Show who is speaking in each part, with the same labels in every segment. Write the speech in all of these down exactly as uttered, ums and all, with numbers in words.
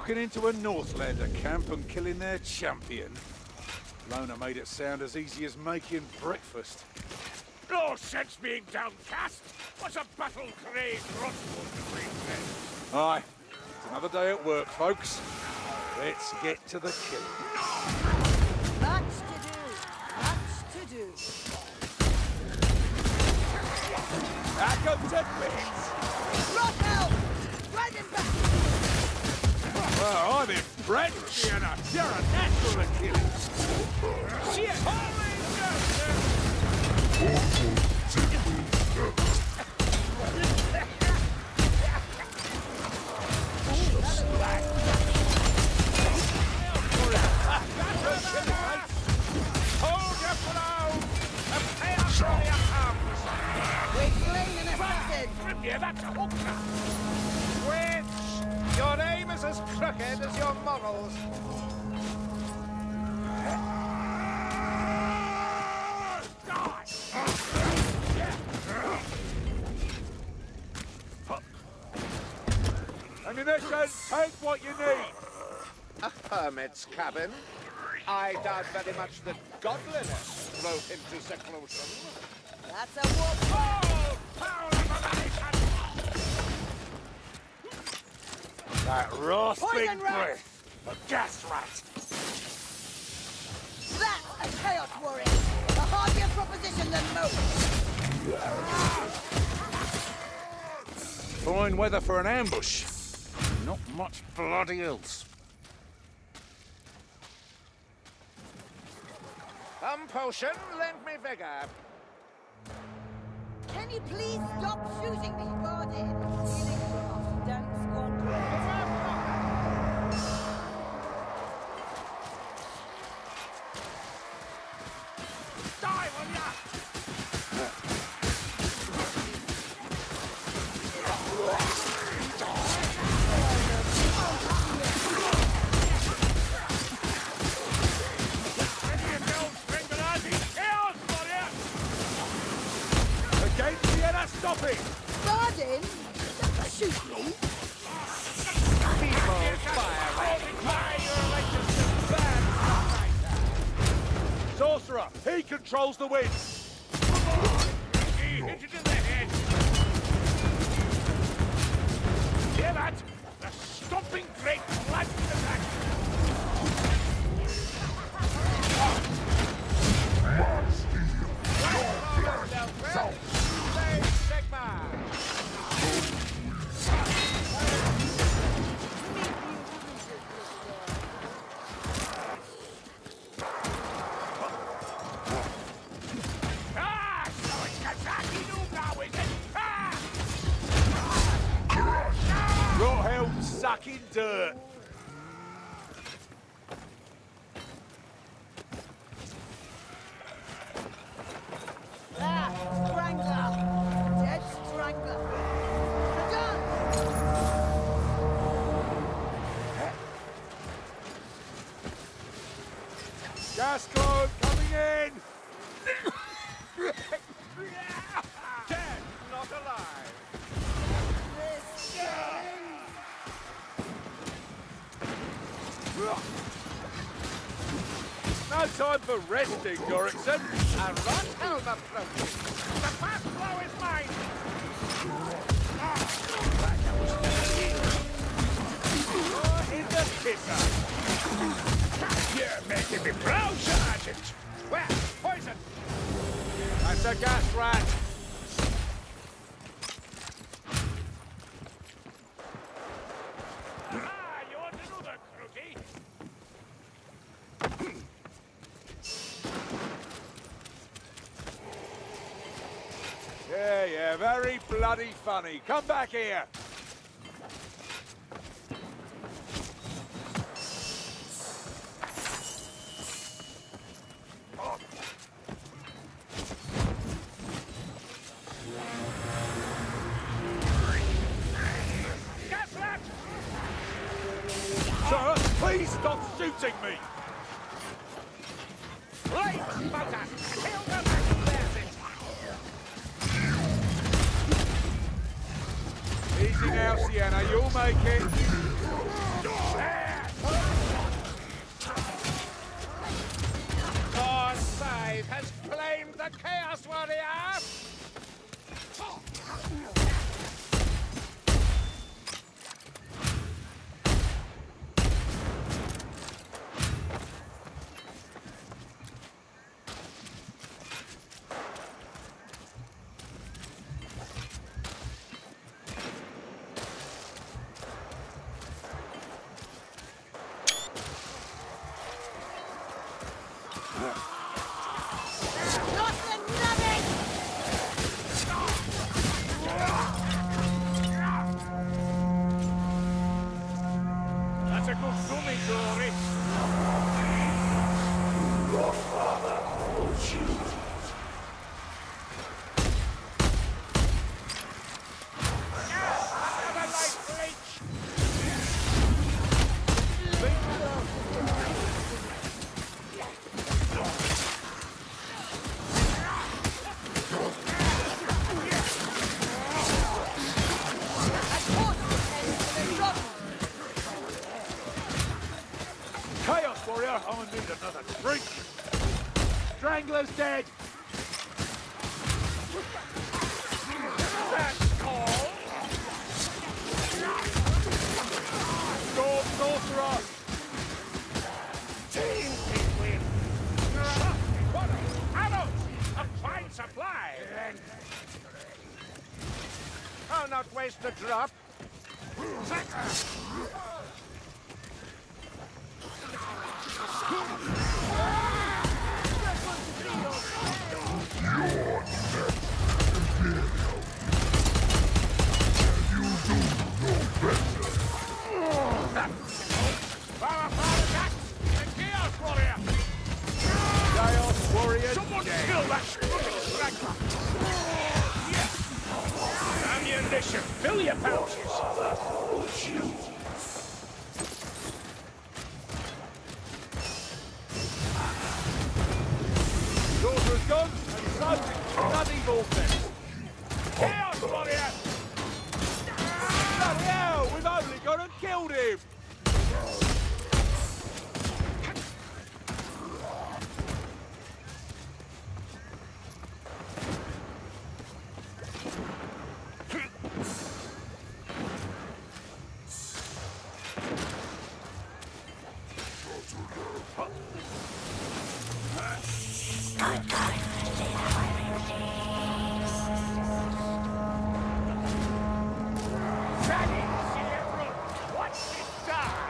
Speaker 1: Walking into a Northlander camp and killing their champion. Lona made it sound as easy as making breakfast.
Speaker 2: No sense being downcast. What's a battle-crazed Rothwood to bring then?
Speaker 1: Aye, it's another day at work, folks. Let's get to the killing.
Speaker 3: Much to do, much to do.
Speaker 1: Back up to bits!
Speaker 3: Rock out! Right in back!
Speaker 1: Well, I'm impressed, Sienna. You're a natural at killing.
Speaker 2: Shit! Holy Hold your ground! A pair for your arms!
Speaker 3: We're slain and assassin!
Speaker 2: From here, that's a hooker! Witch! Your aim is as crooked as your morals.
Speaker 1: Ammunition, take what you need.
Speaker 2: A hermit's cabin. I doubt very much that godliness drove him to seclusion.
Speaker 3: That's a war.
Speaker 2: Oh, power of abomination!
Speaker 1: That rasping
Speaker 3: Poison rat.
Speaker 1: breath. A gas rat.
Speaker 3: That's a chaos warrior! A hardier proposition than most!
Speaker 1: Fine weather for an ambush. Not much bloody else.
Speaker 2: Some potion, lend me vigor.
Speaker 3: Can you please stop shooting me, Bardin? Feeling cross, don't squander.
Speaker 2: Die, will ya?
Speaker 1: Against Sienna, stop it!
Speaker 3: Bardin? Don't shoot me!
Speaker 1: Sorcerer, he controls the wind.
Speaker 2: He hit it in the head. Hear that? The stomping great lightning attack.
Speaker 1: Rot-held sucking dirt.
Speaker 3: Ah, strangler! Dead strangler! We're done!
Speaker 1: Gas cloak coming in.
Speaker 2: Dead, not alive.
Speaker 1: No time for resting, Gorrickson.
Speaker 2: A rot helm approaches. The fast blow is mine.
Speaker 1: Oh, in the kisser.
Speaker 2: You're making me proud, Sergeant. Where? Poison.
Speaker 1: That's a gas rat.
Speaker 2: Ah, you want another, Crookie?
Speaker 1: Yeah, yeah, very bloody funny. Come back here.
Speaker 2: Gas rat!
Speaker 1: Sir, please stop shooting me.
Speaker 2: Right, Mota! Kill the man who bears it!
Speaker 1: Easy now, Sienna. You'll make it.
Speaker 2: Hey! That's a good gummy, Dory.
Speaker 4: Your father owes you.
Speaker 2: Another light bleach!
Speaker 1: Chaos Warrior, I need another drink. Strangler's dead.
Speaker 2: That's all!
Speaker 1: Storm Sorcerer.
Speaker 2: Team win! What a arrows! A fine supply! I'll not waste a drop. Chaos Warrior!
Speaker 1: Chaos Warrior.
Speaker 2: Someone kill that struggling straggler! Ammunition! Fill your pouches!
Speaker 4: Owes you.
Speaker 1: Sorcerer's gone, and so's his bloody vortex.
Speaker 2: Chaos Warrior!
Speaker 1: Bloody hell, we've only gone and killed him.
Speaker 2: What's this time?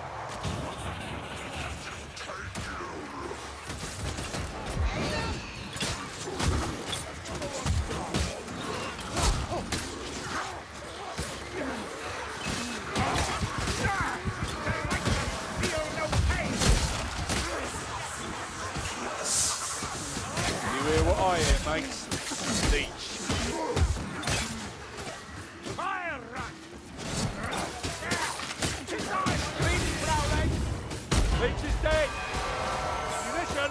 Speaker 1: You hear what I hear, mates? Leech.
Speaker 2: Fire run!
Speaker 1: Leech is dead. Munition.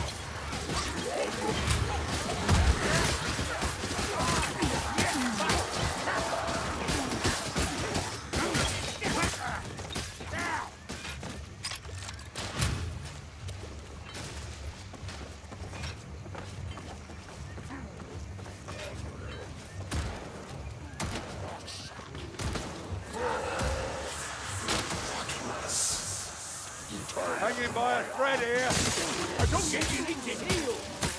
Speaker 1: Hanging by a thread here.
Speaker 2: I don't get you need to heal!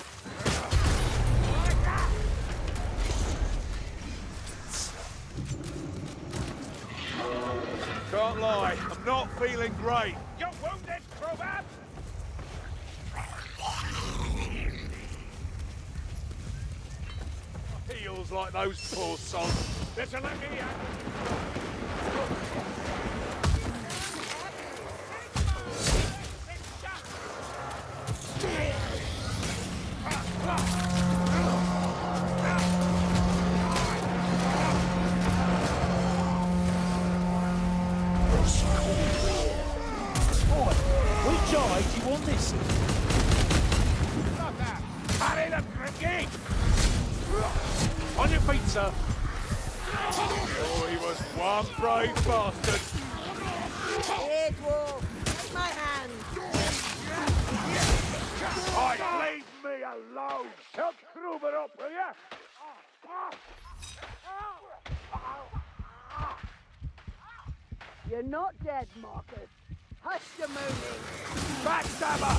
Speaker 1: Can't lie, I'm not feeling great.
Speaker 2: You're wounded, Crowbat!
Speaker 1: Heels like those poor sods.
Speaker 2: Better let me out!
Speaker 5: Which eye do you want this?
Speaker 2: Stop that! Harry the brigade!
Speaker 1: On your feet, sir. Oh, he was one brave bastard.
Speaker 3: Here, dwarf. Take my hand.
Speaker 2: Oi, leave me alone! Help Kruber up, will ya?
Speaker 3: You're not dead, Marcus. Hush your moaning.
Speaker 2: Backstabber!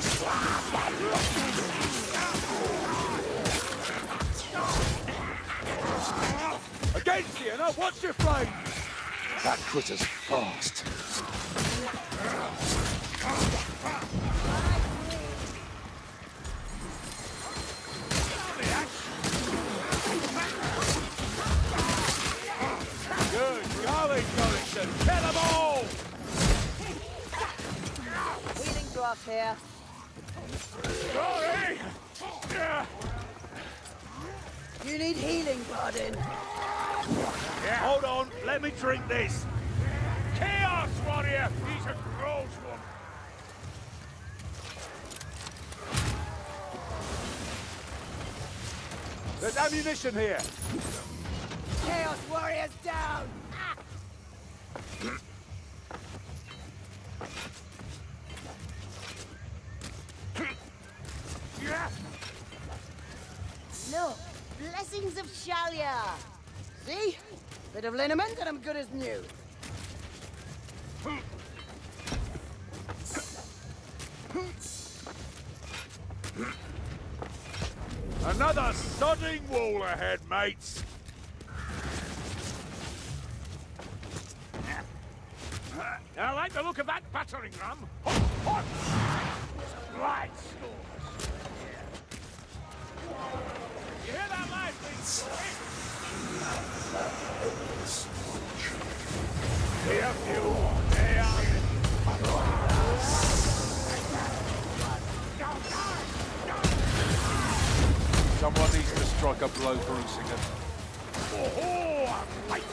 Speaker 1: Against you, now watch your flame.
Speaker 4: That critter's fast.
Speaker 1: Good golly, Collington. Kill them all.
Speaker 3: Chaos here.
Speaker 1: Sorry!
Speaker 3: You need healing, Bardin.
Speaker 5: Yeah. Hold on, let me drink this. Chaos Warrior! He's a gross one.
Speaker 1: There's ammunition here.
Speaker 3: Chaos Warriors down! Ah! Look, blessings of Shalia. See? Bit of liniment and I'm good as new.
Speaker 5: Another sodding wall ahead, mates. I like the look of that battering ram. Hot, hot. There's a blight storm. You hear that light, please? Here, you. There.
Speaker 1: Someone needs to strike a blow for Usinger.
Speaker 5: Oh, mighty.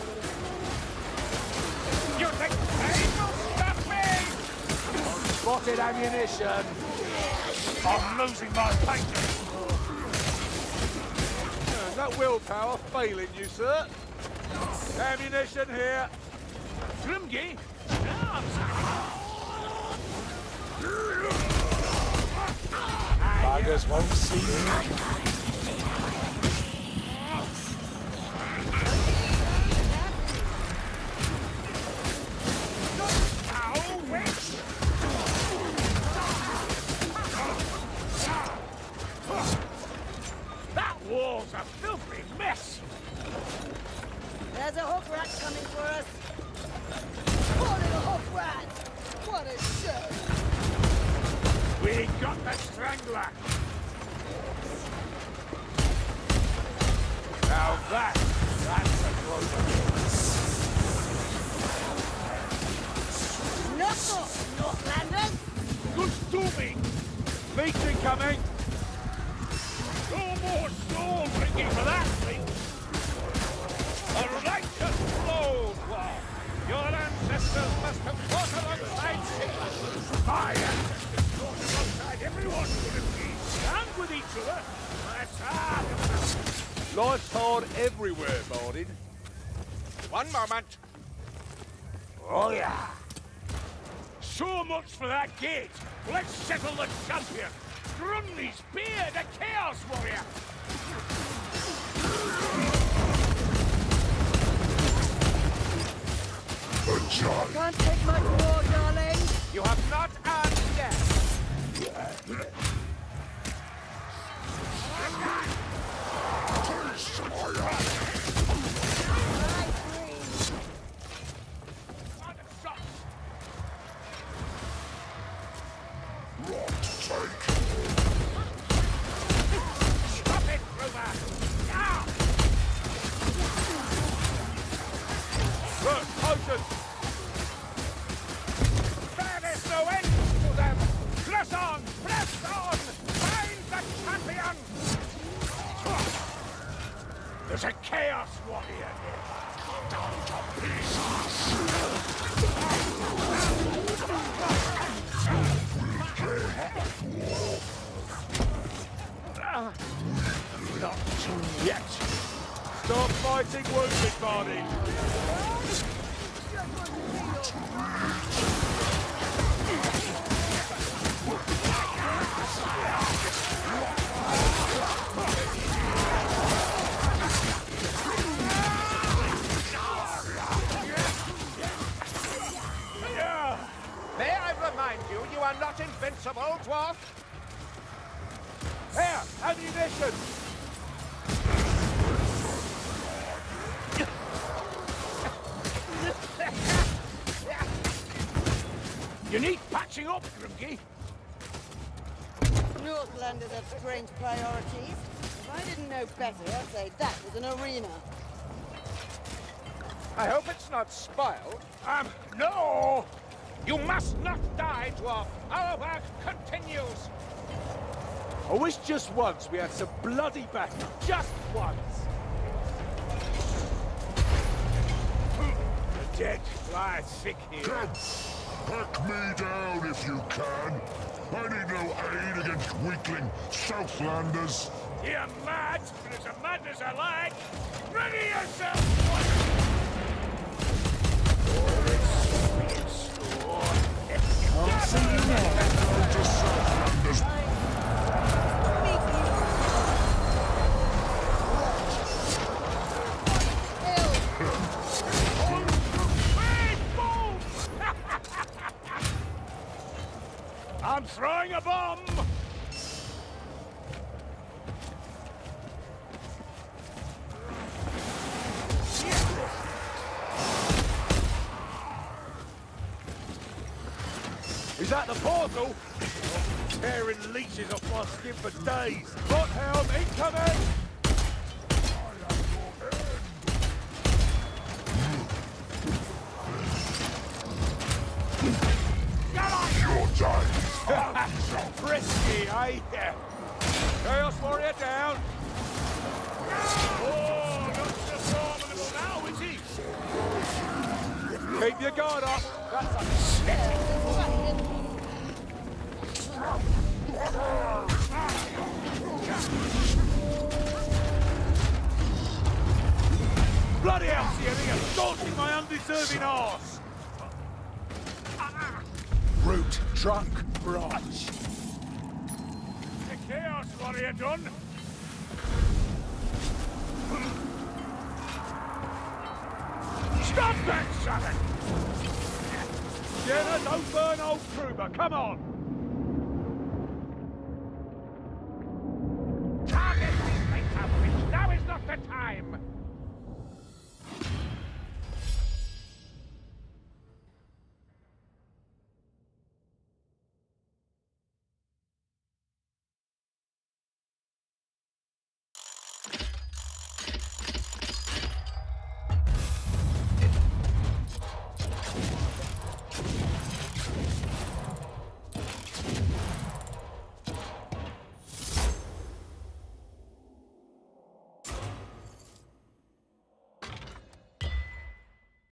Speaker 5: You think they will stop me?
Speaker 1: Spotted ammunition.
Speaker 5: I'm losing my patience.
Speaker 1: Is that willpower failing you, sir? Ammunition here.
Speaker 5: Grimgy?
Speaker 4: Buggers won't see me.
Speaker 5: That wall's a filthy mess.
Speaker 3: There's a hook rat coming for us. Poor little hook rat! What a show!
Speaker 5: We got the strangler. Now that, that's a closer.
Speaker 3: Knuckle, Northlanders!
Speaker 5: Good to me.
Speaker 1: Meat incoming.
Speaker 5: No more soul drinking for that thing. A righteous blow, Dwarf. Your ancestors must have fought alongside Sigmar. My ancestors fought alongside everyone who would be stand with each other. That's hard.
Speaker 1: Life's hard everywhere, Bardin.
Speaker 2: One moment.
Speaker 5: Oh, yeah. So much for that gate. Let's settle the champion. Grumney's beard, a Chaos Warrior.
Speaker 4: A giant.
Speaker 3: Can't take much more, darling.
Speaker 2: You have not earned death.
Speaker 4: Taste my ass.
Speaker 3: Right, breathe.
Speaker 4: Rot take.
Speaker 5: Stop it, Grover! Now!
Speaker 1: Look, potion.
Speaker 5: There is no end to them! Press on! Press on! Find the champion! There's a Chaos Warrior here! Down to pieces! Ah, not yet!
Speaker 1: Stop fighting wounded, Bardin.
Speaker 2: May I remind you, you are not invincible, Dwarf.
Speaker 1: Here, ammunition.
Speaker 5: You need patching up, Grimgy.
Speaker 3: Northlanders have strange priorities. If I didn't know better, I'd say that was an arena.
Speaker 2: I hope it's not spoiled.
Speaker 5: Um, no! You must not die, dwarf. Our work continues.
Speaker 1: I wish just once we had some bloody battle. Just once. The dead lie thick here.
Speaker 4: Come, pack me down if you can. I need no aid against weakling Southlanders.
Speaker 5: You're mad, but as a madness I like. Ready yourself, boy!
Speaker 1: Can't see you now.
Speaker 4: Go to Southlanders.
Speaker 5: I'm throwing a bomb!
Speaker 1: Is that the portal? I'm tearing leeches off my skin for days. Bot helm incoming!
Speaker 4: Your time.
Speaker 1: Frisky, eh? Chaos Warrior down.
Speaker 5: Oh, not so formidable now, is he?
Speaker 1: Keep your guard up. That's a bloody hell, Sierra, you're daunting my undeserving arse. Root, trunk, branch.
Speaker 5: The Chaos Warrior done. Stop that, Sonic!
Speaker 1: Jenna, don't burn old Kruber, come on!
Speaker 5: Target these lights, Outwitch. Now is not the time.